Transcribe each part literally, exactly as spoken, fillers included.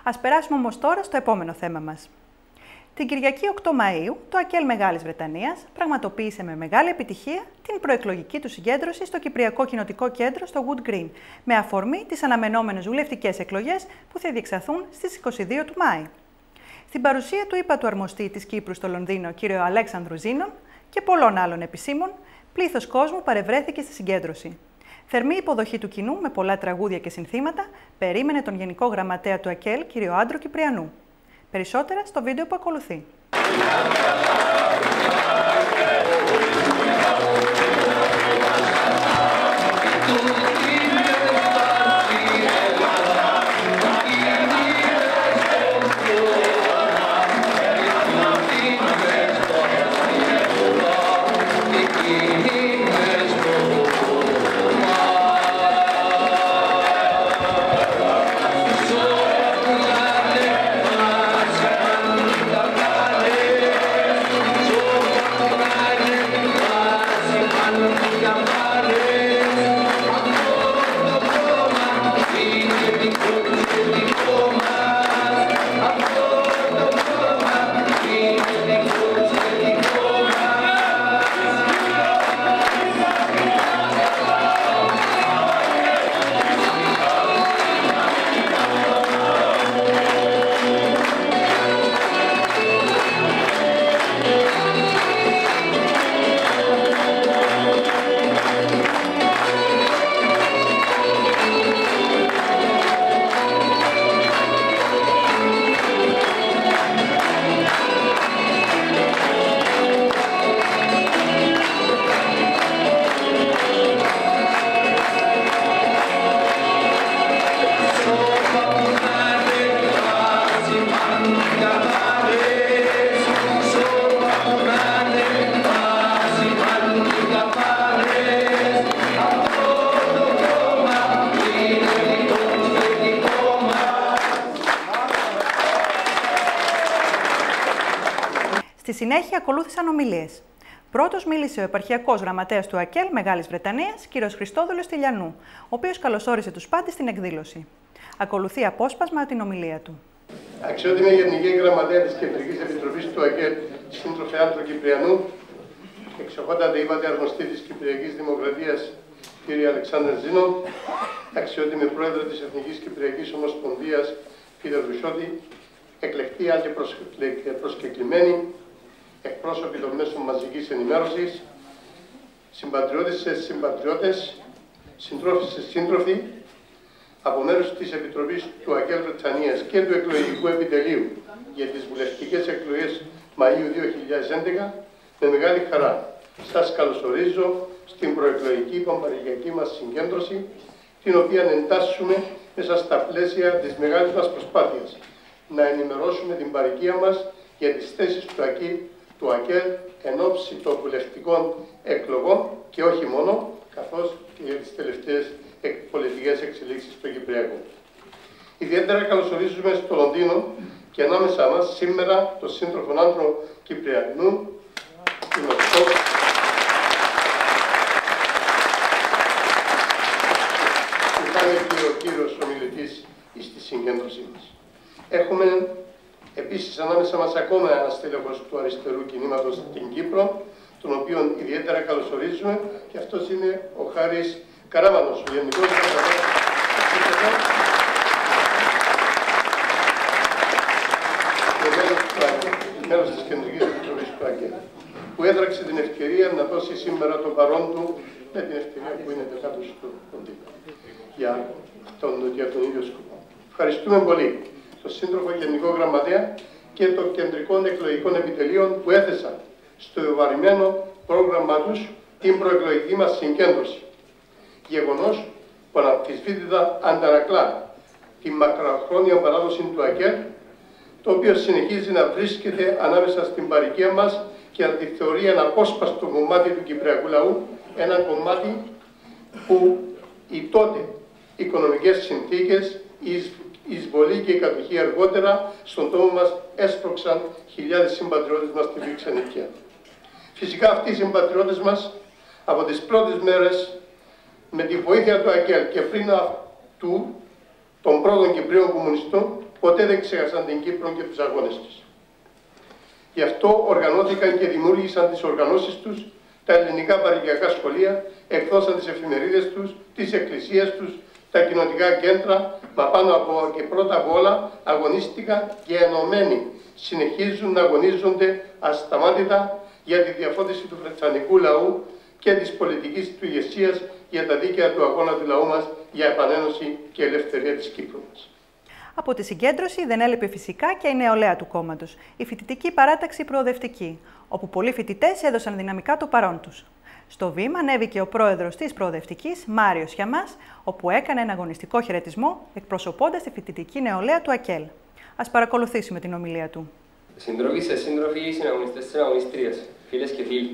Ας περάσουμε όμως τώρα στο επόμενο θέμα μας. Την Κυριακή οκτώ Μαΐου, το ΑΚΕΛ Μεγάλης Βρετανίας πραγματοποίησε με μεγάλη επιτυχία την προεκλογική του συγκέντρωση στο Κυπριακό Κοινοτικό Κέντρο στο Wood Green, με αφορμή τις αναμενόμενες βουλευτικές εκλογές που θα διεξαχθούν στις είκοσι δύο του Μάη. Στην παρουσία του ύπατου αρμοστή της Κύπρου στο Λονδίνο, κ. Αλέξανδρου Ζήνων, και πολλών άλλων επισήμων, πλήθος κόσμου παρευρέθηκε στη συγκέντρωση. Θερμή υποδοχή του κοινού με πολλά τραγούδια και συνθήματα περίμενε τον Γενικό Γραμματέα του ΑΚΕΛ, κ. Άντρο Κυπριανού. Περισσότερα στο βίντεο που ακολουθεί. Στη συνέχεια ακολούθησαν ομιλίες. Πρώτος μίλησε ο επαρχιακός γραμματέας του ΑΚΕΛ Μεγάλης Βρετανίας, κ. Χριστόδουλος Τηλιανού, ο οποίος καλωσόρισε τους πάντες στην εκδήλωση. Ακολουθεί απόσπασμα την ομιλία του. Αξιότιμη Γενική Γραμματέα της Κεντρικής Επιτροπής του ΑΚΕΛ, σύντροφε Άντρο Κυπριανού, εξοχότατε είπατε αρμοστή της Κυπριακής Δημοκρατίας, κ. Αλεξάνδρου Ζήνων, αξιότιμη Πρόεδρε της Εθνικής Κυπριακής Ομοσπονδίας, κ. Βρουσιώτη, εκλεκτοί άλλοι προσκεκλημένοι, εκπρόσωποι των μέσων μαζικής ενημέρωσης, συμπατριώτες, συμπατριώτες, συντρόφισσες, σύντροφοι, από μέρους της Επιτροπής του ΑΚΕΛ Βρετανίας και του Εκλογικού Επιτελείου για τις βουλευτικές εκλογές Μαΐου δύο χιλιάδες έντεκα, με μεγάλη χαρά σας καλωσορίζω στην προεκλογική παμπαρικιακή μας συγκέντρωση, την οποία εντάσσουμε μέσα στα πλαίσια της μεγάλης μας προσπάθειας να ενημερώσουμε την παροικία μας για τις θέσεις του ΑΚΕΛ, του ΑΚΕΛ εν ώψη των βουλευτικών εκλογών και όχι μόνο, καθώς και για τις τελευταίες πολιτικές εξελίξεις στο Κυπριακό. Ιδιαίτερα καλωσορίζουμε στο Λονδίνο και ανάμεσά μας σήμερα τον σύντροφο Άντρο Κυπριανού, γνωστό που κάνει και ο κύριος ομιλητής στη συγκέντρωσή μας. Έχουμε επίσης ανάμεσα μας ακόμα ένα στέλεχος του αριστερού κινήματος στην Κύπρο, τον οποίο ιδιαίτερα καλωσορίζουμε, και αυτός είναι ο Χάρης Καράβανος, ο Γενικός Γραμματέας και μέλος της Κεντρικής Επιτροπής του ΑΚΕΛ, που έδραξε την ευκαιρία να δώσει σήμερα το παρόν του με την ευκαιρία που είναι δεκάτος του κοντήπου για τον, για τον ίδιο σκοπό. Ευχαριστούμε πολύ τον σύντροφο Γενικό Γραμματέα και των Κεντρικών Εκλογικών Επιτελείων που έθεσαν στο ευαρημένο πρόγραμμά τους την προεκλογική μας συγκέντρωση. Γεγονός που αναμφισβήτητα αντανακλά τη μακροχρόνια παράδοση του ΑΚΕΛ, το οποίο συνεχίζει να βρίσκεται ανάμεσα στην παροικία μας και να τη θεωρεί ένα απόσπαστο κομμάτι του Κυπριακού λαού, ένα κομμάτι που οι τότε οικονομικές συνθήκες, η εισβολή και η κατοχή αργότερα στον τόπο μας έσπρωξαν χιλιάδες συμπατριώτες μας στη βιοξενικία. Φυσικά αυτοί οι συμπατριώτες μας από τις πρώτες μέρες, με τη βοήθεια του ΑΚΕΛ και πριν αυτού των πρώτων Κυπρίων κομμουνιστών, ποτέ δεν ξέχασαν την Κύπρο και τους αγώνες της. Γι' αυτό οργανώθηκαν και δημιούργησαν τις οργανώσεις τους, τα ελληνικά παροικιακά σχολεία, εκδώσαν τις εφημερίδες τους, τις εκκλησίες τους, τα κοινοτικά κέντρα, μα πάνω από και πρώτα απ' όλα αγωνίστηκαν και ενωμένοι συνεχίζουν να αγωνίζονται ασταμάτητα για τη διαφώτιση του βρετανικού λαού και της πολιτικής του ηγεσίας για τα δίκαια του αγώνα του λαού μας για επανένωση και ελευθερία της Κύπρου μας. Από τη συγκέντρωση δεν έλειπε φυσικά και η νεολαία του κόμματος, η φοιτητική παράταξη Προοδευτική, όπου πολλοί φοιτητές έδωσαν δυναμικά το παρόν τους. Στο βήμα ανέβηκε ο πρόεδρος της Προοδευτικής, Μάριος Χιαμάς, όπου έκανε ένα αγωνιστικό χαιρετισμό εκπροσωπώντας τη φοιτητική νεολαία του ΑΚΕΛ. Ας παρακολουθήσουμε την ομιλία του. Συντρόφοι σε σύντροφοι, συναγωνιστές και συναγωνιστρίες, φίλες και φίλοι.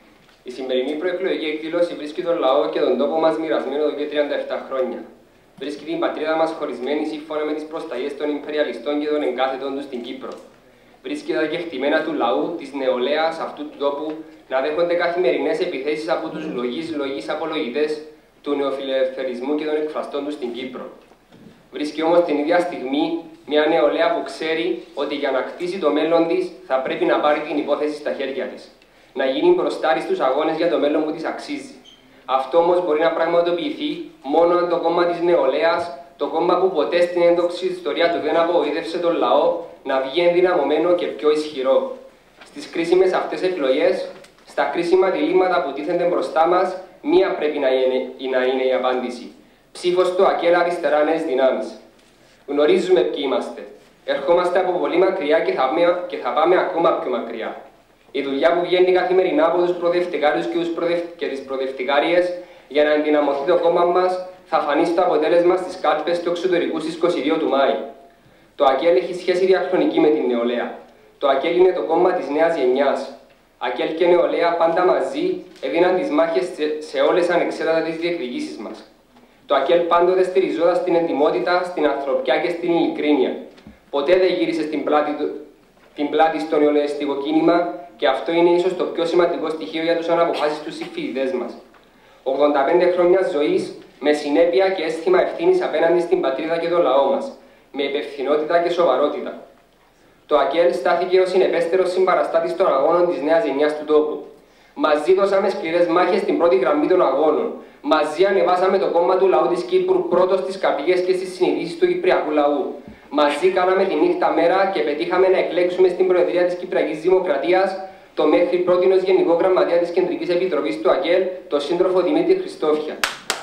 Η σημερινή προεκλογική εκδήλωση βρίσκει τον λαό και τον τόπο μας μοιρασμένο εδώ και τριάντα επτά χρόνια. Βρίσκει την πατρίδα μας χωρισμένη σύμφωνα με τις προσταγές των υπεριαλιστών και των εγκάθετων τους στην Κύπρο. Βρίσκει τα κεκτημένα του λαού, της νεολαίας αυτού του τόπου να δέχονται καθημερινές επιθέσεις από τους λογείς λογείς απολογητές του νεοφιλελευθερισμού και των εκφραστών του στην Κύπρο. Βρίσκει όμως την ίδια στιγμή μια νεολαία που ξέρει ότι για να κτίσει το μέλλον της θα πρέπει να πάρει την υπόθεση στα χέρια της. Να γίνει μπροστάρι στους αγώνες για το μέλλον που της αξίζει. Αυτό όμως μπορεί να πραγματοποιηθεί μόνο αν το κόμμα της νεολαίας, το κόμμα που ποτέ στην έντοξη ιστορία του δεν απογοήτευσε τον λαό, να βγει ενδυναμωμένο και πιο ισχυρό. Στις κρίσιμες αυτές εκλογές, στα κρίσιμα διλήμματα που τίθενται μπροστά μας, μία πρέπει να είναι, να είναι η απάντηση. Ψήφος στο ΑΚΕΛ αριστερά νέες δυνάμεις. Γνωρίζουμε ποιοι είμαστε. Ερχόμαστε από πολύ μακριά και θα, και θα πάμε ακόμα πιο μακριά. Η δουλειά που βγαίνει καθημερινά από τους προοδευτικάριους και, προοδευ... και τις προοδευτικάριες για να ενδυναμωθεί το κόμμα μας θα φανεί στο αποτέλεσμα στις κάλπες του εξωτερικού στις είκοσι δύο του Μάη. Το ΑΚΕΛ έχει σχέση διαχρονική με την νεολαία. Το ΑΚΕΛ είναι το κόμμα της νέας γενιάς. ΑΚΕΛ και νεολαία πάντα μαζί έδιναν τις μάχες σε όλες ανεξέτατα τις διεκδικήσεις μας. Το ΑΚΕΛ πάντοτε στηριζόταν στην εντιμότητα, στην ανθρωπιά και στην ειλικρίνεια. Ποτέ δεν γύρισε στην πλάτη, του... την πλάτη στο νεολαιστικό κίνημα και αυτό είναι ίσως το πιο σημαντικό στοιχείο για τους αναποφάσιστους συμφοιτητές μας. ογδόντα πέντε χρόνια ζωής με συνέπεια και αίσθημα ευθύνης απέναντι στην πατρίδα και το λαό μας, με υπευθυνότητα και σοβαρότητα. Το ΑΚΕΛ στάθηκε ως συνεπέστερος συμπαραστάτης των αγώνων της νέας γενιάς του τόπου. Μαζί δώσαμε σκληρές μάχες στην πρώτη γραμμή των αγώνων. Μαζί ανεβάσαμε το κόμμα του λαού της Κύπρου πρώτο στις καρδιές και στις συνειδήσεις του Κυπριακού λαού. Μαζί κάναμε τη νύχτα μέρα και πετύχαμε να εκλέξουμε στην Προεδρία της Κυπριακής Δημοκρατίας το μέχρι πρότινος Γενικό Γραμματέα της Κεντρικής Επιτροπής του ΑΚΕΛ, τον σύντροφο Δημήτρη Χριστόφια.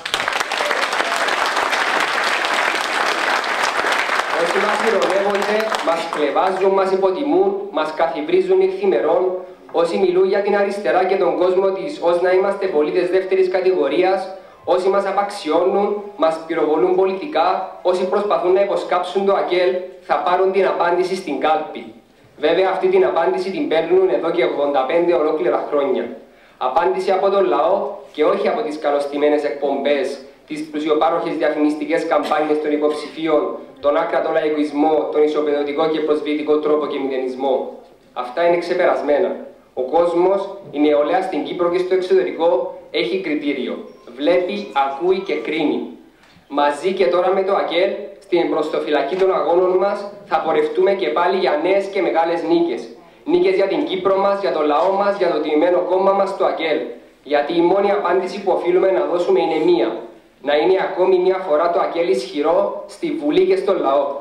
Όσοι μας ειρωνεύονται, μας κλεβάζουν, μας υποτιμούν, μας καθιβρίζουν νυχθημερών, όσοι μιλούν για την αριστερά και τον κόσμο της ως να είμαστε πολίτες δεύτερης κατηγορίας, όσοι μας απαξιώνουν, μας πυροβολούν πολιτικά, όσοι προσπαθούν να υποσκάψουν το ΑΚΕΛ, θα πάρουν την απάντηση στην κάλπη. Βέβαια, αυτή την απάντηση την παίρνουν εδώ και ογδόντα πέντε ολόκληρα χρόνια. Απάντηση από τον λαό και όχι από τις καλωστημένες εκπομπές, τις πλουσιοπάροχες διαφημιστικές καμπάνιες των υποψηφίων, τον άκρατο λαϊκισμό, τον ισοπεδωτικό και προσβλητικό τρόπο και μηδενισμό. Αυτά είναι ξεπερασμένα. Ο κόσμος, η νεολαία στην Κύπρο και στο εξωτερικό, έχει κριτήριο. Βλέπει, ακούει και κρίνει. Μαζί και τώρα με το ΑΚΕΛ, στην μπροστοφυλακή των αγώνων μας, θα πορευτούμε και πάλι για νέες και μεγάλες νίκες. Νίκες για την Κύπρο μας, για το λαό μας, για το τιμημένο κόμμα μας, το ΑΚΕΛ. Γιατί η μόνη απάντηση που οφείλουμε να δώσουμε είναι μία. Να είναι ακόμη μία φορά το ΑΚΕΛ ισχυρό στη Βουλή και στον λαό.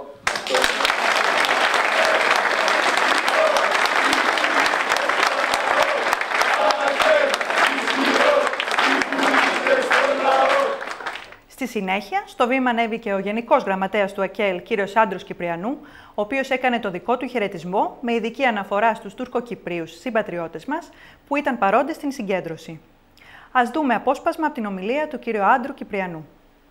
Στη συνέχεια, στο βήμα ανέβηκε ο Γενικός Γραμματέας του ΑΚΕΛ, κύριος Άντρος Κυπριανού, ο οποίος έκανε το δικό του χαιρετισμό με ειδική αναφορά στους Τουρκοκυπρίους συμπατριώτες μας που ήταν παρόντες στην συγκέντρωση. Ας δούμε απόσπασμα από την ομιλία του κύριου Άντρου Κυπριανού.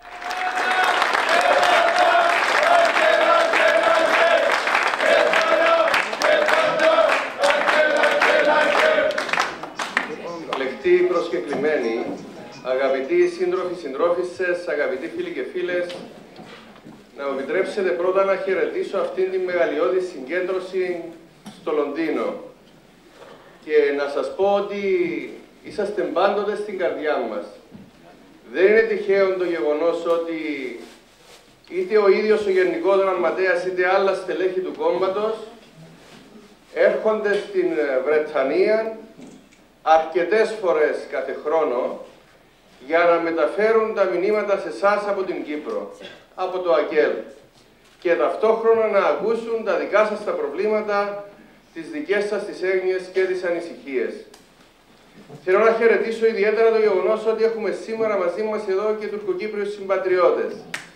Λεπτοί προσκεκλημένοι, αγαπητοί σύντροφοι, συντρόφισσες, αγαπητοί φίλοι και φίλες, να μου επιτρέψετε πρώτα να χαιρετήσω αυτήν την μεγαλειώδη συγκέντρωση στο Λονδίνο και να σας πω ότι είσαστε πάντοτε στην καρδιά μας. Δεν είναι τυχαίο το γεγονός ότι είτε ο ίδιος ο Γενικός Γραμματέας, είτε άλλα στελέχη του κόμματος, έρχονται στην Βρετανία αρκετές φορές κάθε χρόνο για να μεταφέρουν τα μηνύματα σε εσάς από την Κύπρο, από το ΑΚΕΛ, και ταυτόχρονα να ακούσουν τα δικά σας τα προβλήματα, τις δικές σας τις έγνοιες και τις ανησυχίες. Θέλω να χαιρετήσω ιδιαίτερα το γεγονός ότι έχουμε σήμερα μαζί μας εδώ και τουρκοκύπριους συμπατριώτες.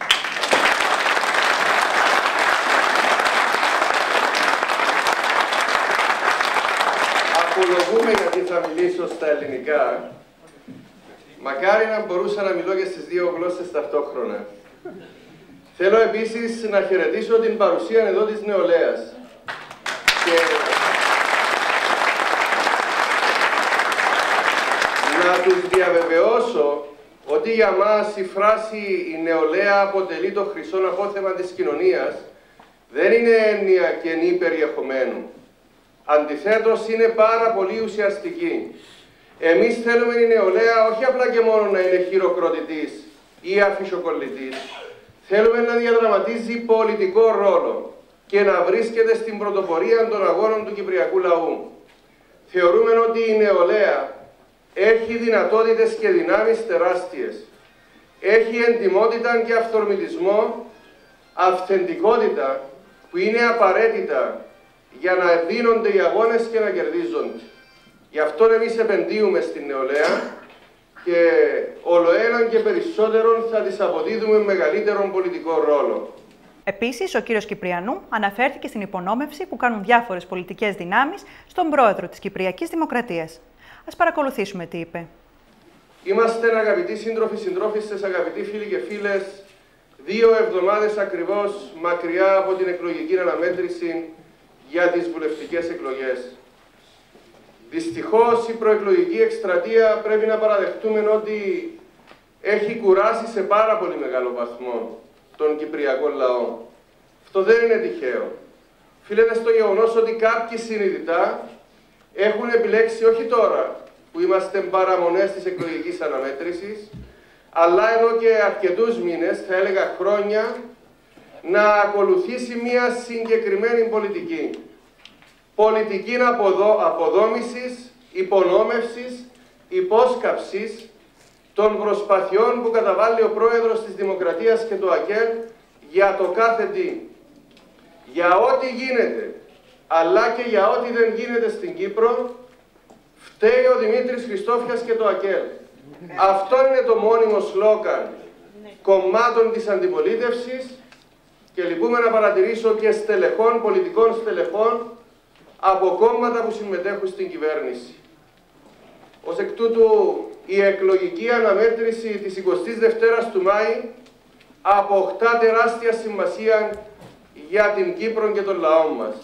Απολογούμε γιατί θα μιλήσω στα ελληνικά. Μακάρι να μπορούσα να μιλώ και στις δύο γλώσσες ταυτόχρονα. Θέλω επίσης να χαιρετήσω την παρουσία εδώ της νεολαίας. Και να τους διαβεβαιώσω ότι για μας η φράση «η νεολαία αποτελεί το χρυσό απόθεμα της κοινωνίας» δεν είναι έννοια κενή περιεχομένου. Αντιθέτως, είναι πάρα πολύ ουσιαστική. Εμείς θέλουμε η νεολαία όχι απλά και μόνο να είναι χειροκροτητής ή αφισοκολλητής. Θέλουμε να διαδραματίζει πολιτικό ρόλο και να βρίσκεται στην πρωτοπορία των αγώνων του κυπριακού λαού. Θεωρούμε ότι η νεολαία έχει δυνατότητες και δυνάμεις τεράστιες. Έχει εντιμότητα και αυθορμητισμό, αυθεντικότητα που είναι απαραίτητα για να δίνονται οι αγώνες και να κερδίζονται. Γι' αυτό εμείς επενδύουμε στην νεολαία και ολοέναν και περισσότερον θα της αποδίδουμε μεγαλύτερον πολιτικό ρόλο. Επίσης, ο κύριος Κυπριανού αναφέρθηκε στην υπονόμευση που κάνουν διάφορες πολιτικές δυνάμεις στον πρόεδρο της Κυπριακής Δημοκρατίας. Ας παρακολουθήσουμε τι είπε. Είμαστε αγαπητοί σύντροφοι, συντρόφισσες, αγαπητοί φίλοι και φίλες, δύο εβδομάδες ακριβώς μακριά από την εκλογική αναμέτρηση για τις βουλευτικές εκλογές. Δυστυχώς η προεκλογική εκστρατεία πρέπει να παραδεχτούμε ότι έχει κουράσει σε πάρα πολύ μεγάλο βαθμό τον κυπριακό λαό. Αυτό δεν είναι τυχαίο. Οφείλεται στο γεγονός ότι κάποιοι συνειδητά έχουν επιλέξει όχι τώρα που είμαστε παραμονές της εκλογικής αναμέτρησης, αλλά εδώ και αρκετούς μήνες, θα έλεγα χρόνια, να ακολουθήσει μια συγκεκριμένη πολιτική. Πολιτική αποδο... αποδόμησης, υπονόμευσης, υπόσκαψης των προσπαθειών που καταβάλει ο πρόεδρος της Δημοκρατίας και το ΑΚΕΛ για το κάθε τι. Για ό,τι γίνεται, αλλά και για ό,τι δεν γίνεται στην Κύπρο, φταίει ο Δημήτρης Χριστόφιας και το ΑΚΕΛ. Αυτό είναι το μόνιμο σλόγαν κομμάτων της αντιπολίτευσης και λυπούμε να παρατηρήσω και στελεχών, πολιτικών στελεχών από κόμματα που συμμετέχουν στην κυβέρνηση. Ως εκ τούτου, η εκλογική αναμέτρηση της εικοστής δεύτερης του Μάη αποκτά τεράστια σημασία για την Κύπρο και τον λαό μας.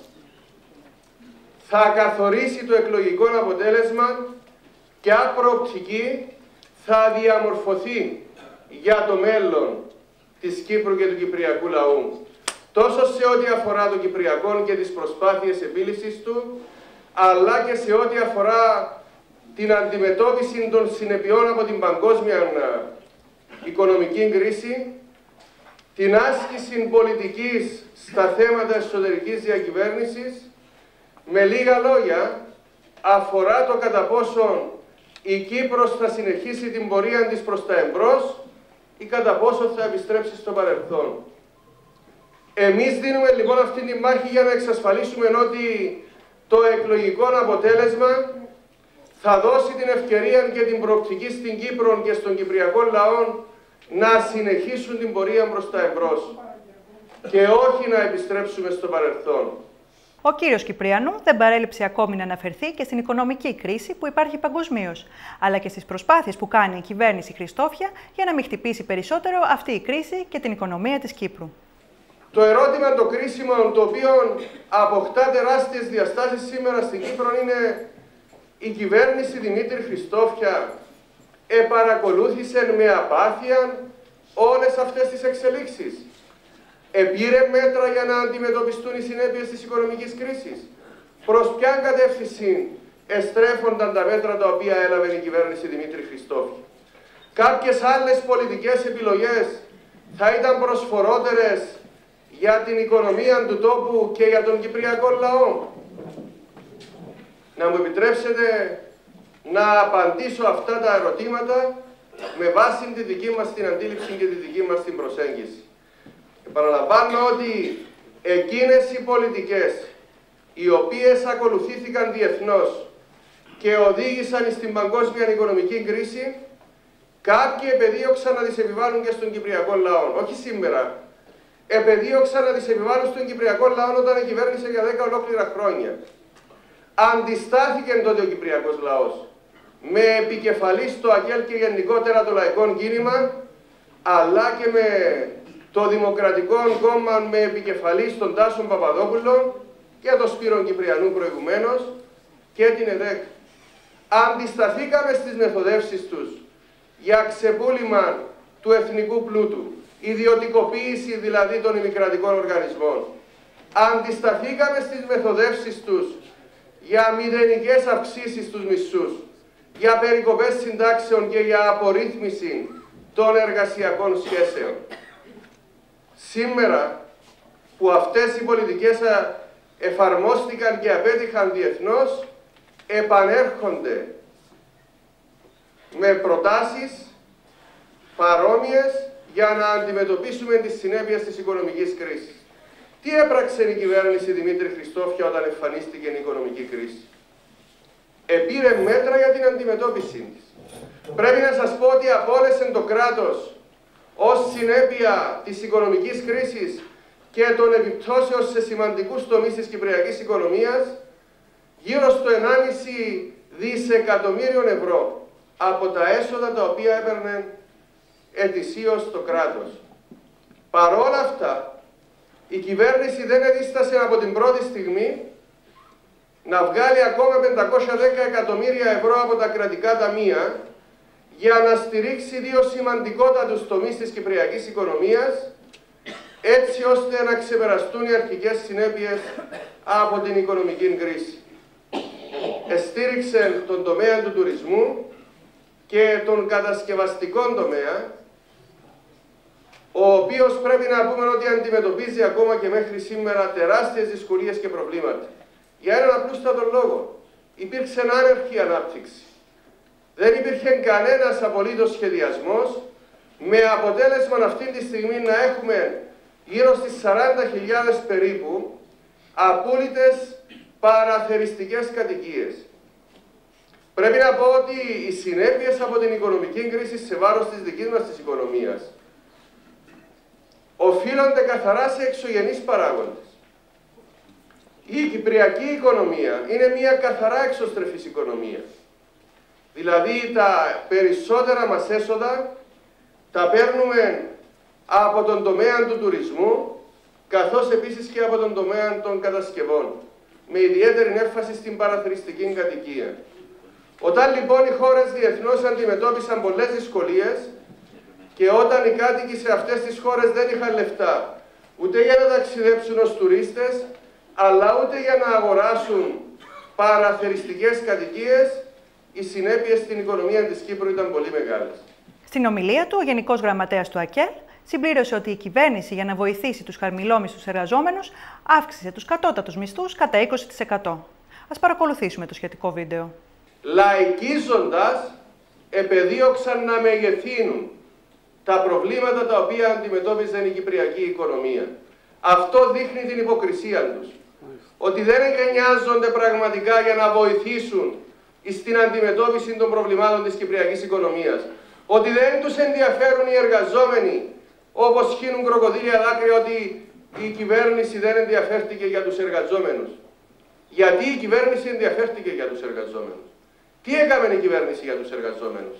Θα καθορίσει το εκλογικό αποτέλεσμα και αν προοπτική θα διαμορφωθεί για το μέλλον της Κύπρου και του κυπριακού λαού. Τόσο σε ό,τι αφορά το Κυπριακό και τις προσπάθειες επίλυσης του, αλλά και σε ό,τι αφορά την αντιμετώπιση των συνεπειών από την παγκόσμια οικονομική κρίση, την άσκηση πολιτικής στα θέματα εσωτερικής διακυβέρνησης, με λίγα λόγια, αφορά το κατά πόσον η Κύπρος θα συνεχίσει την πορεία της προς τα εμπρός ή κατά πόσο θα επιστρέψει στο παρελθόν. Εμείς δίνουμε λοιπόν αυτή τη μάχη για να εξασφαλίσουμε ότι το εκλογικό αποτέλεσμα θα δώσει την ευκαιρία και την προοπτική στην Κύπρο και στον κυπριακό λαό να συνεχίσουν την πορεία προς τα εμπρός και όχι να επιστρέψουμε στο παρελθόν. Ο κύριος Κυπριανού δεν παρέλειψε ακόμη να αναφερθεί και στην οικονομική κρίση που υπάρχει παγκοσμίως, αλλά και στις προσπάθειες που κάνει η κυβέρνηση Χριστόφια για να μην χτυπήσει περισσότερο αυτή η κρίση και την οικονομία της Κύπρου. Το ερώτημα το κρίσιμο, το οποίο αποκτά τεράστιες διαστάσεις σήμερα στην Κύπρο, είναι η κυβέρνηση Δημήτρη Χριστόφια επαρακολούθησε με απάθεια όλες αυτές τις εξελίξεις. Επήρε μέτρα για να αντιμετωπιστούν οι συνέπειες της οικονομικής κρίσης. Προς ποια κατεύθυνση εστρέφονταν τα μέτρα τα οποία έλαβε η κυβέρνηση Δημήτρη Χριστόφια. Κάποιες άλλες πολιτικές επιλογές θα ήταν προσφορότερες για την οικονομία του τόπου και για τον κυπριακό λαό? Να μου επιτρέψετε να απαντήσω αυτά τα ερωτήματα με βάση τη δική μας την αντίληψη και τη δική μας την προσέγγιση. Επαναλαμβάνω ότι εκείνες οι πολιτικές οι οποίες ακολουθήθηκαν διεθνώς και οδήγησαν στην παγκόσμια οικονομική κρίση, κάποιοι επεδίωξαν να τις επιβάλλουν και στον κυπριακό λαό. Όχι σήμερα. Επεδίωξαν να τις επιβάλλουν στον κυπριακό λαό όταν κυβέρνησε για δέκα ολόκληρα χρόνια. Αντιστάθηκε τότε ο κυπριακός λαός με επικεφαλή το ΑΚΕΛ και γενικότερα το λαϊκό κίνημα, αλλά και με το Δημοκρατικό Κόμμα με επικεφαλή τον Τάσο Παπαδόπουλο και τον Σπύρο Κυπριανού προηγουμένως και την ΕΔΕΚ. Αντισταθήκαμε στις μεθοδεύσεις τους για ξεπούλημα του εθνικού πλούτου, ιδιωτικοποίηση δηλαδή των ημικρατικών οργανισμών. Αντισταθήκαμε στις μεθοδεύσεις τους για μηδενικές αυξήσεις στους μισθούς, για περικοπές συντάξεων και για απορρίθμιση των εργασιακών σχέσεων. Σήμερα που αυτές οι πολιτικές εφαρμόστηκαν και απέτυχαν διεθνώς, επανέρχονται με προτάσεις παρόμοιες για να αντιμετωπίσουμε τις συνέπειες της οικονομικής κρίσης. Τι έπραξε η κυβέρνηση Δημήτρη Χριστόφια όταν εμφανίστηκε η οικονομική κρίση? Επήρε μέτρα για την αντιμετώπιση της. Πρέπει να σας πω ότι απόλυσε το κράτος ως συνέπεια της οικονομικής κρίσης και των επιπτώσεων σε σημαντικούς τομείς της κυπριακής οικονομίας γύρω στο ενάμιση δισεκατομμύριων ευρώ από τα έσοδα τα οποία έπαιρνε ετησίως το κράτος. Παρόλα αυτά, η κυβέρνηση δεν εδίστασε από την πρώτη στιγμή να βγάλει ακόμα πεντακόσια δέκα εκατομμύρια ευρώ από τα κρατικά ταμεία για να στηρίξει δύο σημαντικότατους τομείς της κυπριακής οικονομίας, έτσι ώστε να ξεπεραστούν οι αρχικές συνέπειες από την οικονομική κρίση. Εστήριξε τον τομέα του τουρισμού και τον κατασκευαστικό τομέα, ο οποίος πρέπει να πούμε ότι αντιμετωπίζει ακόμα και μέχρι σήμερα τεράστιες δυσκολίες και προβλήματα. Για έναν απλούστατο λόγο, υπήρξε άνερχη ανάπτυξη. Δεν υπήρχε κανένας απολύτως σχεδιασμός, με αποτέλεσμα αυτή τη στιγμή να έχουμε γύρω στις σαράντα χιλιάδες περίπου απόλυτες παραθεριστικές κατοικίες. Πρέπει να πω ότι οι συνέπειες από την οικονομική κρίση σε βάρος της δικής μας της οικονομίας οφείλονται καθαρά σε εξωγενείς παράγοντες. Η κυπριακή οικονομία είναι μια καθαρά εξωστρεφής οικονομία. Δηλαδή τα περισσότερα μας έσοδα τα παίρνουμε από τον τομέα του τουρισμού, καθώς επίσης και από τον τομέα των κατασκευών, με ιδιαίτερη έμφαση στην παραθεριστική κατοικία. Όταν λοιπόν οι χώρες διεθνώς αντιμετώπισαν πολλές δυσκολίες και όταν οι κάτοικοι σε αυτές τις χώρες δεν είχαν λεφτά ούτε για να ταξιδέψουν ως τουρίστες, αλλά ούτε για να αγοράσουν παραθεριστικές κατοικίες, οι συνέπειες στην οικονομία της Κύπρου ήταν πολύ μεγάλες. Στην ομιλία του, ο Γενικός Γραμματέας του ΑΚΕΛ συμπλήρωσε ότι η κυβέρνηση, για να βοηθήσει τους χαμηλόμισθους εργαζόμενους, αύξησε τους κατώτατους μισθούς κατά είκοσι τοις εκατό. Ας παρακολουθήσουμε το σχετικό βίντεο. Λαϊκίζοντας, επεδίωξαν να μεγεθύνουν τα προβλήματα τα οποία αντιμετώπιζε η κυπριακή οικονομία. Αυτό δείχνει την υποκρισία τους. Ότι δεν εγκαινιάζονται πραγματικά για να βοηθήσουν στην αντιμετώπιση των προβλημάτων της κυπριακής οικονομίας. Ότι δεν τους ενδιαφέρουν οι εργαζόμενοι, όπως χύνουν κροκοδίλια δάκρυα, ότι η κυβέρνηση δεν ενδιαφέρθηκε για τους εργαζόμενους. Γιατί η κυβέρνηση ενδιαφέρθηκε για τους εργαζόμενους? Τι έκαμε η κυβέρνηση για τους εργαζόμενους?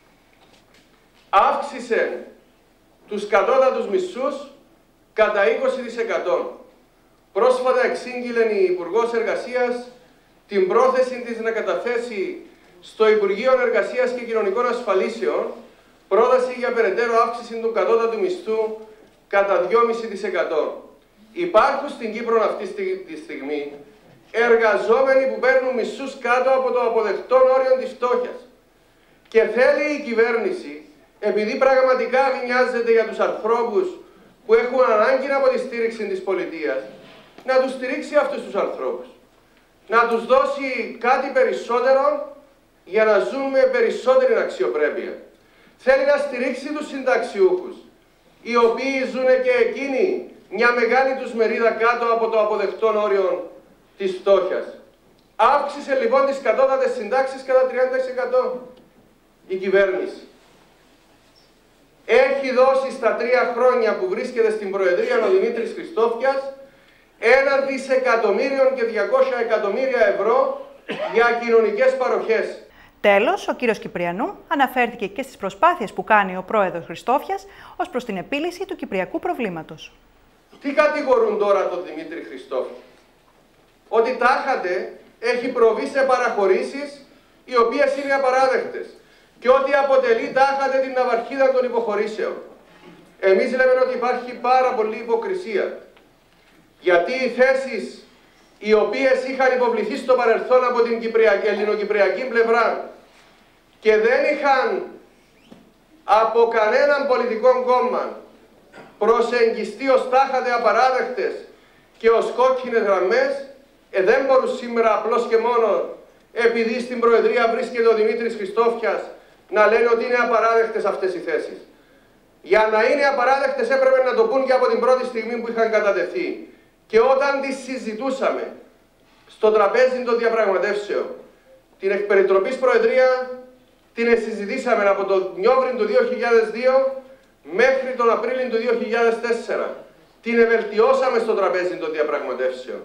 Αύξησε τους κατώτατους μισθούς κατά είκοσι τοις εκατό. Πρόσφατα εξήγηλε η Υπουργός Εργασίας την πρόθεση της να καταθέσει στο Υπουργείο Εργασίας και Κοινωνικών Ασφαλίσεων πρόταση για περαιτέρω αύξηση του κατώτατου μισθού κατά δυόμισι τοις εκατό. Υπάρχουν στην Κύπρο αυτή τη στιγμή εργαζόμενοι που παίρνουν μισθούς κάτω από το αποδεκτό όριο της φτώχειας. Και θέλει η κυβέρνηση, επειδή πραγματικά μοιάζεται για τους ανθρώπους που έχουν ανάγκη από τη στήριξη της πολιτείας, να τους στηρίξει αυτούς τους ανθρώπους. Να τους δώσει κάτι περισσότερο για να ζουν με περισσότερη αξιοπρέπεια. Θέλει να στηρίξει τους συνταξιούχους, οι οποίοι ζουν και εκείνοι μια μεγάλη τους μερίδα κάτω από το αποδεκτό όριο της φτώχειας. Αύξησε λοιπόν τις κατώτατες συντάξεις κατά τριάντα τοις εκατό η κυβέρνηση. Έχει δώσει στα τρία χρόνια που βρίσκεται στην Προεδρία ο Δημήτρης Χριστόφιας ένα δισεκατομμύριο και διακόσια εκατομμύρια ευρώ για κοινωνικές παροχές. Τέλος, ο κύριος Κυπριανού αναφέρθηκε και στις προσπάθειες που κάνει ο πρόεδρος Χριστόφιας ως προς την επίλυση του κυπριακού προβλήματος. Τι κατηγορούν τώρα τον Δημήτρη Χριστόφια? Ότι τάχατε έχει προβεί σε παραχωρήσεις οι οποίες είναι απαράδεκτες και ότι αποτελεί τάχατε την ναυαρχίδα των υποχωρήσεων. Εμείς λέμε ότι υπάρχει πάρα πολλή υποκρισία. Γιατί οι θέσεις οι οποίες είχαν υποβληθεί στο παρελθόν από την Κυπριακή, ελληνοκυπριακή πλευρά και δεν είχαν από κανέναν πολιτικό κόμμα προσεγγιστεί ως τάχατε απαράδεκτες και ως κόκκινες γραμμές, ε, δεν μπορούν σήμερα απλώς και μόνο επειδή στην Προεδρία βρίσκεται ο Δημήτρης Χριστόφιας να λένε ότι είναι απαράδεκτες αυτές οι θέσεις. Για να είναι απαράδεκτες έπρεπε να το πούν και από την πρώτη στιγμή που είχαν κατατεθεί. Και όταν τις συζητούσαμε στο τραπέζι των διαπραγματεύσεων, την εκπεριτροπής Προεδρία την συζητήσαμε από τον Νιόβριν του δύο χιλιάδες δύο μέχρι τον Απρίλιο του δύο χιλιάδες τέσσερα. Την ευελτιώσαμε στο τραπέζι των διαπραγματεύσεων.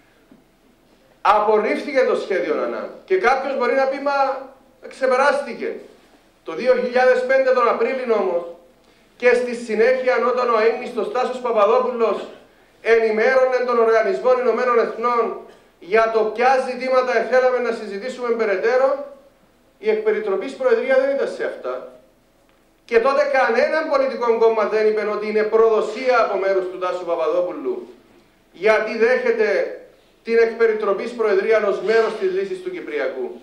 Απορρίφθηκε το σχέδιο ΝΑΝΑ και κάποιος μπορεί να πει μα ξεπεράστηκε. Το δύο χιλιάδες πέντε τον Απρίλιο όμως και στη συνέχεια όταν ο αείμνηστος Τάσος Παπαδόπουλος ενημέρωνε τον Οργανισμό Ηνωμένων Εθνών για το ποια ζητήματα θέλαμε να συζητήσουμε περαιτέρω, η εκπεριτροπής Προεδρία δεν ήταν σε αυτά. Και τότε κανέναν πολιτικό κόμμα δεν είπε ότι είναι προδοσία από μέρους του Τάσου Παπαδόπουλου, γιατί δέχεται την εκπεριτροπής Προεδρία ως μέρος της λύσης του Κυπριακού.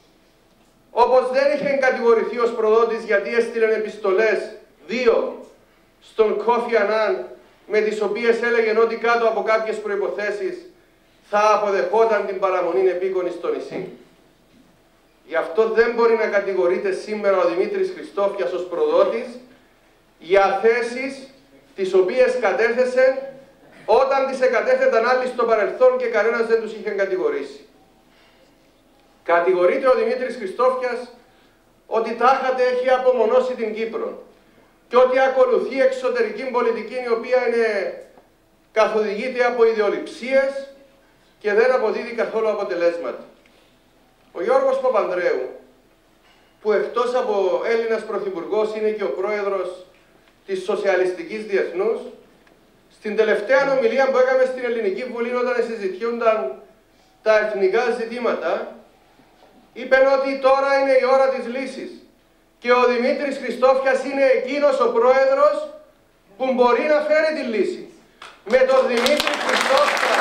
Όπως δεν είχε κατηγορηθεί ως προδότης γιατί έστειλε επιστολές, δύο, στον Κόφι Ανάν, με τις οποίες έλεγε ότι κάτω από κάποιες προϋποθέσεις θα αποδεχόταν την παραμονή επίκονη στο νησί. Γι' αυτό δεν μπορεί να κατηγορείται σήμερα ο Δημήτρης Χριστόφιας ως προδότης για θέσεις τις οποίες κατέθεσε όταν τις εκατέθεταν άλλοι στο παρελθόν και κανένας δεν τους είχε κατηγορήσει. Κατηγορείται ο Δημήτρης Χριστόφιας ότι τάχατε έχει απομονώσει την Κύπρο και ότι ακολουθεί εξωτερική πολιτική η οποία είναι, καθοδηγείται από ιδεολειψίες και δεν αποδίδει καθόλου αποτελέσματα. Ο Γιώργος Παπανδρέου, που εκτός από Έλληνας Πρωθυπουργός είναι και ο πρόεδρος της Σοσιαλιστικής Διεθνούς, στην τελευταία ομιλία που έκαμε στην Ελληνική Βουλή όταν συζητιούνταν τα εθνικά ζητήματα, είπε ότι τώρα είναι η ώρα της λύσης και ο Δημήτρης Χριστόφιας είναι εκείνος ο πρόεδρος που μπορεί να φέρει τη λύση. Με τον Δημήτρη Χριστόφια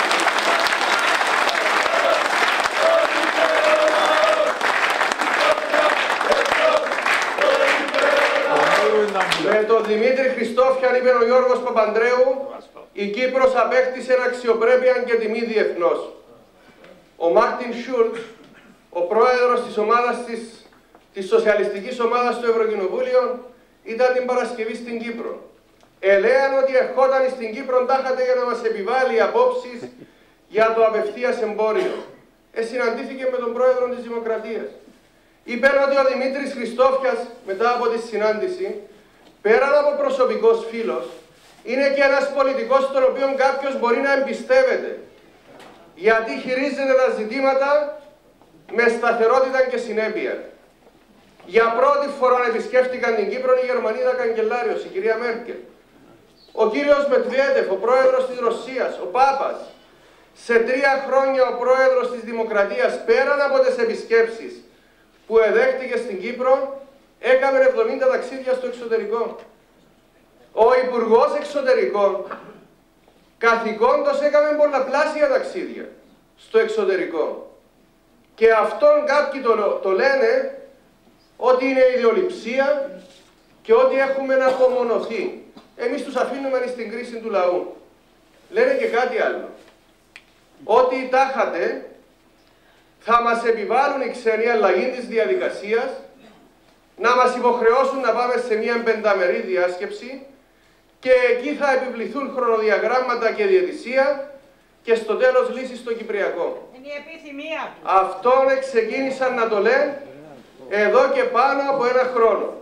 με τον Δημήτρη Χριστόφια, είπε ο Γιώργος Παπανδρέου, η Κύπρος απέκτησε αξιοπρέπεια και τιμή διεθνώς. Ο Μάρτιν Σούλτ, ο πρόεδρος της ομάδας της, της σοσιαλιστικής ομάδας στο Ευρωκοινοβούλιο, ήταν την Παρασκευή στην Κύπρο. Ελέαν ότι ερχόταν στην Κύπρο τάχατε για να μας επιβάλλει απόψεις για το απευθείας εμπόριο. Ε, συναντήθηκε με τον πρόεδρο της Δημοκρατίας. Είπε ότι ο Δημήτρης Χριστόφιας, μετά από τη συνάντηση, πέραν από προσωπικός φίλος, είναι και ένας πολιτικός τον οποίο κάποιος μπορεί να εμπιστεύεται. Γιατί χειρίζεται τα ζητήματα με σταθερότητα και συνέπεια. Για πρώτη φορά επισκέφτηκαν την Κύπρο η Γερμανίδα καγκελάριος, η κυρία Μέρκελ. Ο κύριος Μετβιέντεφ, ο πρόεδρος της Ρωσίας, ο Πάπας. Σε τρία χρόνια ο πρόεδρος της Δημοκρατίας, πέραν από τις επισκέψεις που εδέχτηκε στην Κύπρο, έκαμε εβδομήντα ταξίδια στο εξωτερικό. Ο Υπουργός Εξωτερικών καθηκόντως έκαμε πολλαπλάσια ταξίδια στο εξωτερικό. Και αυτόν κάποιοι το, το λένε ότι είναι ιδεολειψία, και ότι έχουμε να απομονωθεί. Εμείς τους αφήνουμε στην κρίση του λαού. Λένε και κάτι άλλο. Ότι τάχατε θα μας επιβάλλουν οι ξένοι αλλαγή της διαδικασίας, να μας υποχρεώσουν να πάμε σε μια πενταμερή διάσκεψη και εκεί θα επιβληθούν χρονοδιαγράμματα και διαιτησία και στο τέλος λύση στο Κυπριακό. Είναι η επιθυμία του. Αυτόν ξεκίνησαν να το λένε εδώ και πάνω από ένα χρόνο.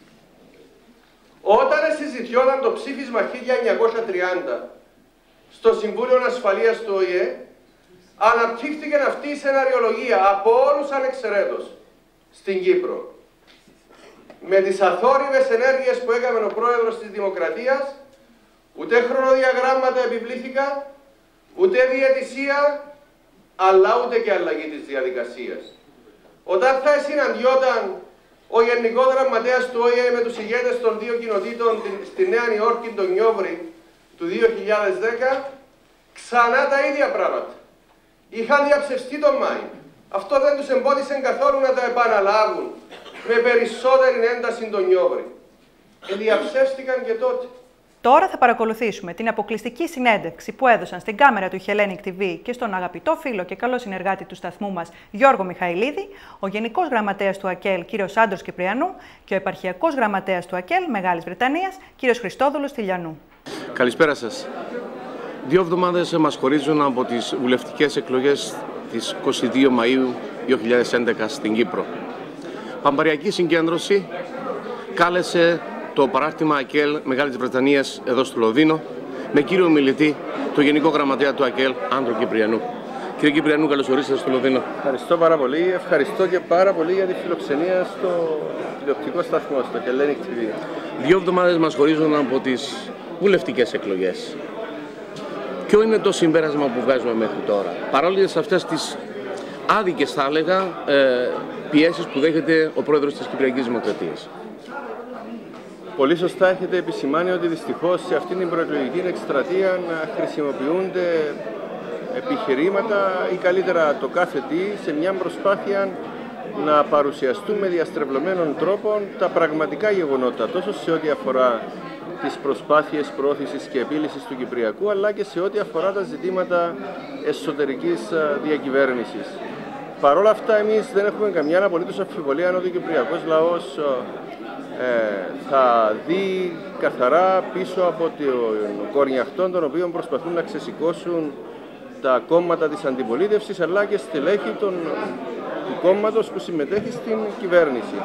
Όταν συζητιόταν το ψήφισμα χίλια εννιακόσια τριάντα στο Συμβούλιο Ασφαλείας του Ο Η Ε, αναπτύχθηκε αυτή η σεναριολογία από όλους ανεξαιρέτως στην Κύπρο. Με τις αθόρυβες ενέργειες που έκαμε ο πρόεδρος της Δημοκρατίας, ούτε χρονοδιαγράμματα επιβλήθηκαν, ούτε διαιτησία, αλλά ούτε και αλλαγή της διαδικασίας. Όταν θα συναντιόταν ο Γενικός Γραμματέας του Ο Η Ε με τους ηγέτες των δύο κοινοτήτων στη Νέα Νιόρκη τον Νιόβρη του δύο χιλιάδες δέκα, ξανά τα ίδια πράγματα. Είχαν διαψευστεί τον Μάη. Αυτό δεν τους εμπόδισε καθόλου να τα επαναλάβουν με περισσότερη ένταση τον Νιόβρη. Ε, διαψεύστηκαν και τότε. Τώρα θα παρακολουθήσουμε την αποκλειστική συνέντευξη που έδωσαν στην κάμερα του Hellenic τι βι και στον αγαπητό φίλο και καλό συνεργάτη του σταθμού μας Γιώργο Μιχαηλίδη, ο Γενικός Γραμματέας του ΑΚΕΛ κ. Άντρος Κυπριανού και ο Επαρχιακός Γραμματέας του ΑΚΕΛ Μεγάλης Βρετανίας κ. Χριστόδουλος Τηλιανού. Καλησπέρα σας. Δύο εβδομάδες μας χωρίζουν από τις βουλευτικές εκλογές της εικοστή δεύτερη Μαΐου δύο χιλιάδες έντεκα στην Κύπρο. Παμπαριακή συγκέντρωση κάλεσε το παράρτημα ΑΚΕΛ Μεγάλης Βρετανίας εδώ στο Λονδίνο με κύριο μιλητή το Γενικό Γραμματέα του ΑΚΕΛ Άντρο Κυπριανού. Κύριε Κυπριανού, καλώς ορίσατε στο Λονδίνο. Ευχαριστώ πάρα πολύ. Ευχαριστώ και πάρα πολύ για τη φιλοξενία στο τηλεοπτικό σταθμό, στο Hellenic τι βι. Δύο εβδομάδες μας χωρίζουν από τις βουλευτικές εκλογές. Ποιο είναι το συμπέρασμα που βγάζουμε μέχρι τώρα, παρόλες αυτές τις άδικες, θα έλεγα, ε, πιέσεις που δέχεται ο πρόεδρος της Κυπριακής Δημοκρατίας? Πολύ σωστά έχετε επισημάνει ότι δυστυχώς σε αυτήν την προεκλογική εκστρατεία χρησιμοποιούνται επιχειρήματα ή καλύτερα το κάθε τι σε μια προσπάθεια να παρουσιαστούν με διαστρεβλωμένων τρόπων τα πραγματικά γεγονότα, τόσο σε ό,τι αφορά τις προσπάθειες προώθησης και επίλυσης του Κυπριακού, αλλά και σε ό,τι αφορά τα ζητήματα εσωτερικής διακυβέρνησης. Παρ' όλα αυτά, εμείς δεν έχουμε καμιά απολύτως αμφιβολία ότι ο Κυπριακός λαός ε, θα δει καθαρά πίσω από τον κορνιαχτό τον οποίον προσπαθούν να ξεσηκώσουν τα κόμματα της αντιπολίτευσης, αλλά και στελέχη των, του κόμματος που συμμετέχει στην κυβέρνηση.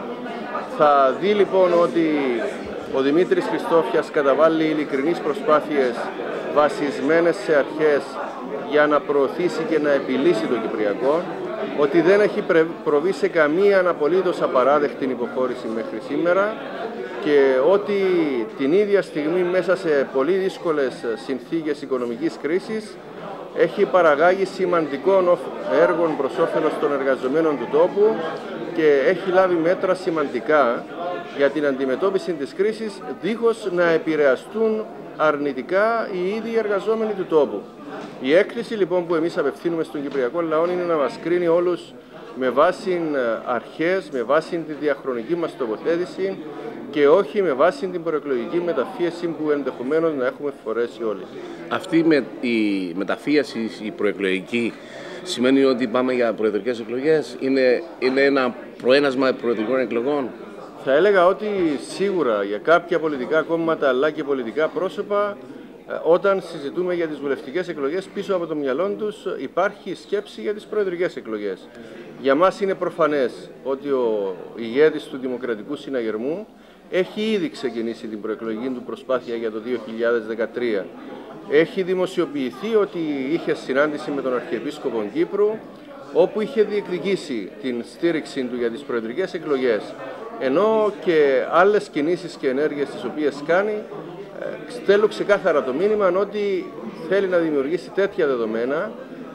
Θα δει λοιπόν ότι ο Δημήτρης Χριστόφιας καταβάλει ειλικρινείς προσπάθειες βασισμένες σε αρχές για να προωθήσει και να επιλύσει το Κυπριακό, ότι δεν έχει προβεί σε καμία απολύτως απαράδεκτη υποχώρηση μέχρι σήμερα και ότι την ίδια στιγμή μέσα σε πολύ δύσκολες συνθήκες οικονομικής κρίσης έχει παραγάγει σημαντικών έργων προς όφελος των εργαζομένων του τόπου και έχει λάβει μέτρα σημαντικά για την αντιμετώπιση της κρίσης δίχως να επηρεαστούν αρνητικά οι ίδιοι εργαζόμενοι του τόπου. Η έκκληση λοιπόν που εμείς απευθύνουμε στον Κυπριακό λαό είναι να μας κρίνει όλους με βάση αρχές, με βάση τη διαχρονική μας τοποθέτηση και όχι με βάση την προεκλογική μεταφίεση που ενδεχομένως να έχουμε φορέσει όλοι. Αυτή με, η μεταφίεση, η προεκλογική, σημαίνει ότι πάμε για προεδρικές εκλογές, είναι, είναι ένα προένασμα προεδρικών εκλογών? Θα έλεγα ότι σίγουρα για κάποια πολιτικά κόμματα αλλά και πολιτικά πρόσωπα, όταν συζητούμε για τις βουλευτικές εκλογές, πίσω από το μυαλό τους υπάρχει σκέψη για τις προεδρικές εκλογές. Για μας είναι προφανές ότι ο ηγέτης του Δημοκρατικού Συναγερμού έχει ήδη ξεκινήσει την προεκλογική του προσπάθεια για το δύο χιλιάδες δεκατρία. Έχει δημοσιοποιηθεί ότι είχε συνάντηση με τον Αρχιεπίσκοπο Κύπρου, όπου είχε διεκδικήσει την στήριξη του για τις προεδρικές εκλογές, ενώ και άλλες κινήσεις και ενέργειες τις οποίες κάνει στέλνουν ξεκάθαρα το μήνυμα ότι θέλει να δημιουργήσει τέτοια δεδομένα,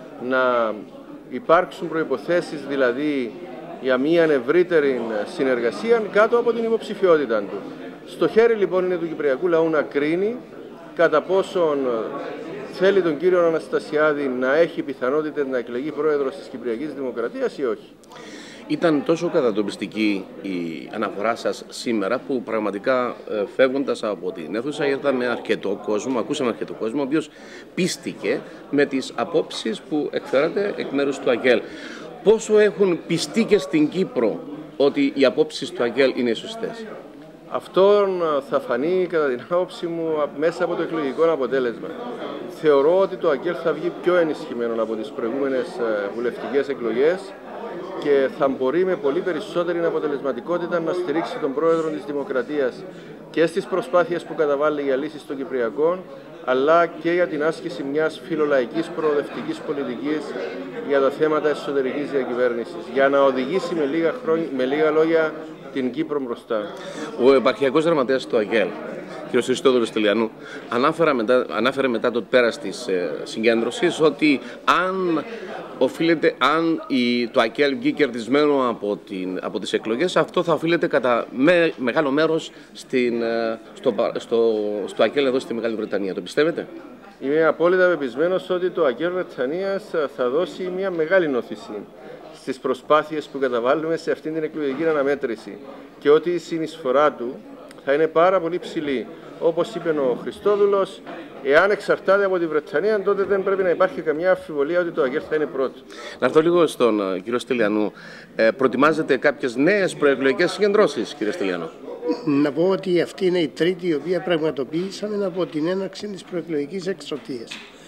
να υπάρξουν προϋποθέσεις δηλαδή για μια ευρύτερη συνεργασία κάτω από την υποψηφιότητα του. Στο χέρι λοιπόν είναι του Κυπριακού λαού να κρίνει κατά πόσον θέλει τον κύριο Αναστασιάδη να έχει πιθανότητα να εκλεγεί πρόεδρος της Κυπριακής Δημοκρατίας ή όχι. Ήταν τόσο κατατοπιστική η αναφορά σας σήμερα που πραγματικά φεύγοντας από την αίθουσα είδαμε αρκετό κόσμο, ακούσαμε αρκετό κόσμο, ο οποίος πίστηκε με τις απόψεις που εκφέρατε εκ μέρους του ΑΚΕΛ. Πόσο έχουν πιστεί και στην Κύπρο ότι οι απόψεις του ΑΚΕΛ είναι σωστές? Αυτόν θα φανεί κατά την άποψη μου μέσα από το εκλογικό αποτέλεσμα. Θεωρώ ότι το ΑΚΕΛ θα βγει πιο ενισχυμένο από τις προηγούμενες βουλευτικές εκλογές και θα μπορεί με πολύ περισσότερη αποτελεσματικότητα να στηρίξει τον πρόεδρο της Δημοκρατίας και στις προσπάθειες που καταβάλει για λύσεις των Κυπριακών, αλλά και για την άσκηση μιας φιλολαϊκής προοδευτικής πολιτικής για τα θέματα εσωτερικής διακυβέρνησης, για να οδηγήσει με λίγα, χρόνια, με λίγα λόγια την Κύπρο μπροστά. Ο επαρχιακός γραμματέας του ΑΚΕΛ, κ. Χριστόδουλος Τελειανού, ανάφερε μετά, ανάφερε μετά το πέρας της ε, συγκέντρωσης ότι αν οφείλεται, αν η, το ΑΚΕΛ βγει κερδισμένο από, την, από τις εκλογές, αυτό θα οφείλεται κατά με, μεγάλο μέρος στην, στο, στο, στο ΑΚΕΛ εδώ στη Μεγάλη Βρετανία. Το πιστεύετε? Είμαι απόλυτα πεπισμένος ότι το ΑΚΕΛ Βρετανίας θα δώσει μια μεγάλη όθηση στις προσπάθειες που καταβάλουμε σε αυτήν την εκλογική αναμέτρηση και ότι η συνεισφορά του θα είναι πάρα πολύ ψηλή. Όπως είπε ο Χριστόδουλος, εάν εξαρτάται από τη Βρετανία, τότε δεν πρέπει να υπάρχει καμιά αμφιβολία ότι το ΑΚΕΛ θα είναι πρώτο. Να έρθω λίγο στον κύριο Στυλιανού. Ε, προετοιμάζετε κάποιες νέες προεκλογικές συγκεντρώσεις, κύριε Στυλιανού? Να πω ότι αυτή είναι η τρίτη η οποία πραγματοποιήσαμε από την έναρξη της προεκλογικής εκστρατείας.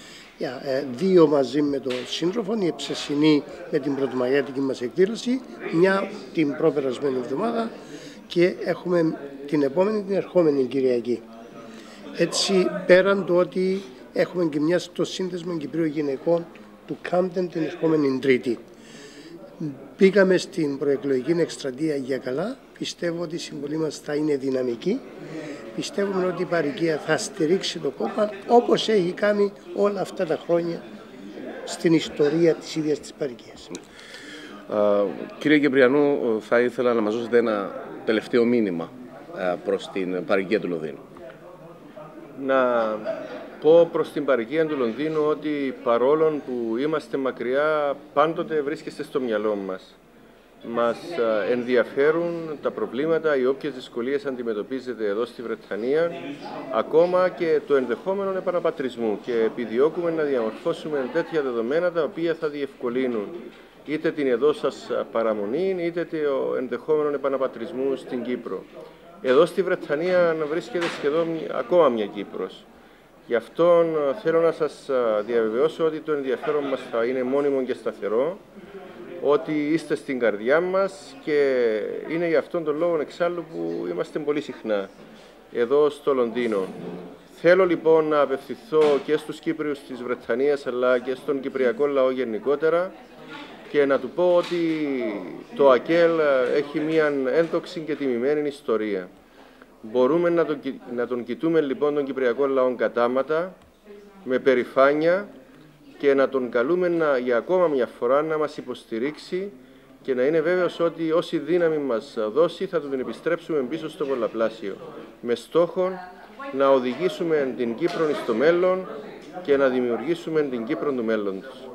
Δύο μαζί με τον σύντροφο, η Εψεσσινή με την πρωτομαγιάτικη μας εκδήλωση, μια την προπερασμένη εβδομάδα και έχουμε την επόμενη, την ερχόμενη Κυριακή. Έτσι, πέραν του ότι έχουμε και μια στο σύνδεσμο Κυπρίου Γυναικών του Κάμπτεν την ερχόμενη Τρίτη. Πήγαμε στην προεκλογική εκστρατεία για καλά. Πιστεύω ότι η συμβολή μας θα είναι δυναμική. Πιστεύουμε ότι η παροικία θα στηρίξει το κόμμα όπως έχει κάνει όλα αυτά τα χρόνια στην ιστορία της ίδιας της παροικίας. Uh, κύριε Κυπριανού, θα ήθελα να μας δώσετε ένα τελευταίο μήνυμα uh, προς την παροικία του Λονδίνου. Να πω προς την παροικία του Λονδίνου ότι παρόλο που είμαστε μακριά, πάντοτε βρίσκεστε στο μυαλό μας. Μας ενδιαφέρουν τα προβλήματα, οι όποιες δυσκολίες αντιμετωπίζετε εδώ στη Βρετανία, ακόμα και το ενδεχόμενο επαναπατρισμού, και επιδιώκουμε να διαμορφώσουμε τέτοια δεδομένα τα οποία θα διευκολύνουν είτε την εδώ σας παραμονή, είτε το ενδεχόμενο επαναπατρισμού στην Κύπρο. Εδώ στη Βρετανία βρίσκεται σχεδόν ακόμα μια Κύπρος. Γι' αυτό θέλω να σας διαβεβαιώσω ότι το ενδιαφέρον μας θα είναι μόνιμο και σταθερό, ότι είστε στην καρδιά μας και είναι για αυτόν τον λόγο εξάλλου που είμαστε πολύ συχνά εδώ στο Λονδίνο. Θέλω λοιπόν να απευθυνθώ και στους Κύπριους της Βρετανίας αλλά και στον Κυπριακό λαό γενικότερα και να του πω ότι το ΑΚΕΛ έχει μια ένδοξη και τιμημένη ιστορία. Μπορούμε να τον, να τον κοιτούμε λοιπόν τον Κυπριακό λαό κατάματα, με περηφάνεια, και να τον καλούμε να, για ακόμα μια φορά να μας υποστηρίξει και να είναι βέβαιος ότι όση δύναμη μας δώσει θα του την επιστρέψουμε πίσω στο πολλαπλάσιο, με στόχο να οδηγήσουμε την Κύπρο στο μέλλον και να δημιουργήσουμε την Κύπρο του μέλλοντος.